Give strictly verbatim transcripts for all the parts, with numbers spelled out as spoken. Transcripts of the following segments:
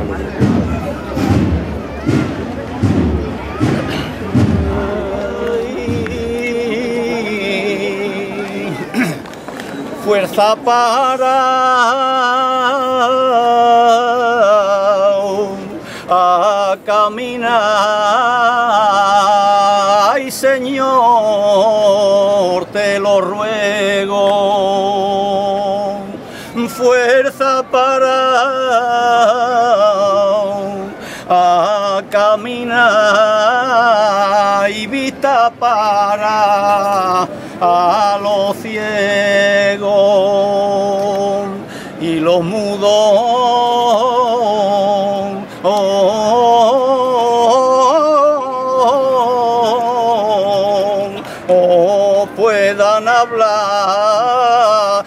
Fuerza para a caminar, ay Señor, te lo ruego. Fuerza para a caminar y vista para a los ciegos y los mudos oh, oh, oh, puedan hablar.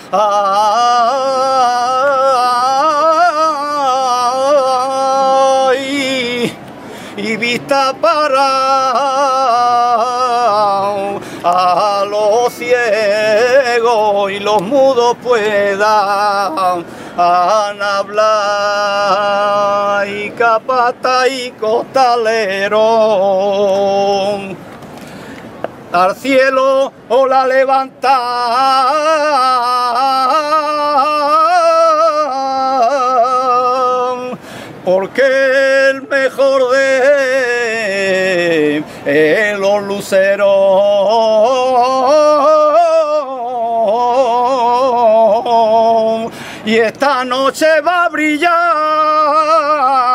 Ay, y vista para a los ciegos y los mudos puedan hablar, y capata y costalero al cielo o la levantan, porque el mejor de eh, los luceros y esta noche va a brillar